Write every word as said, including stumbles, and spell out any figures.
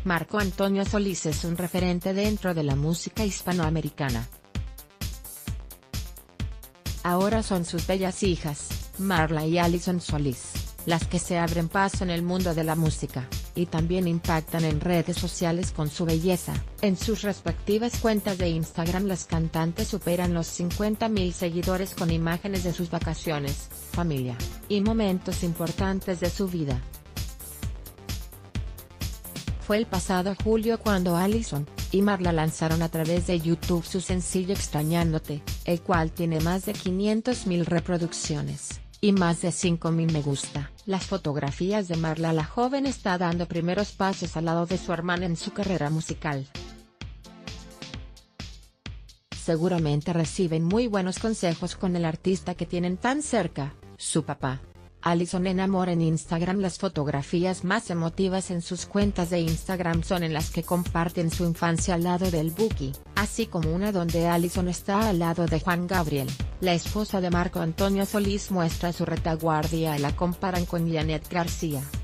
Marco Antonio Solís es un referente dentro de la música hispanoamericana. Ahora son sus bellas hijas, Marla y Alison Solís, las que se abren paso en el mundo de la música, y también impactan en redes sociales con su belleza. En sus respectivas cuentas de Instagram las cantantes superan los cincuenta mil seguidores con imágenes de sus vacaciones, familia, y momentos importantes de su vida. Fue el pasado julio cuando Alison y Marla lanzaron a través de YouTube su sencillo Extrañándote, el cual tiene más de quinientas mil reproducciones y más de cinco mil me gusta. Las fotografías de Marla la joven está dando primeros pasos al lado de su hermana en su carrera musical. Seguramente reciben muy buenos consejos con el artista que tienen tan cerca, su papá. Alison enamora en Instagram. Las fotografías más emotivas en sus cuentas de Instagram son en las que comparten su infancia al lado del Buki, así como una donde Alison está al lado de Juan Gabriel. La esposa de Marco Antonio Solís muestra su retaguardia y la comparan con Janet García.